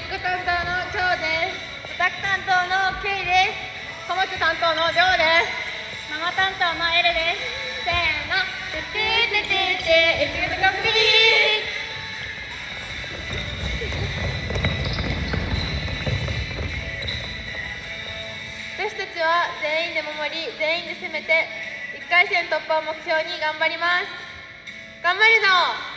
ック担当の今日です。オタク担当のケイです。子持ち担当のジョーです。ママ担当のエルです。せーの、ててててて、一月コンビ私たちは全員で守り、全員で攻めて1回戦突破を目標に頑張ります。頑張るぞ。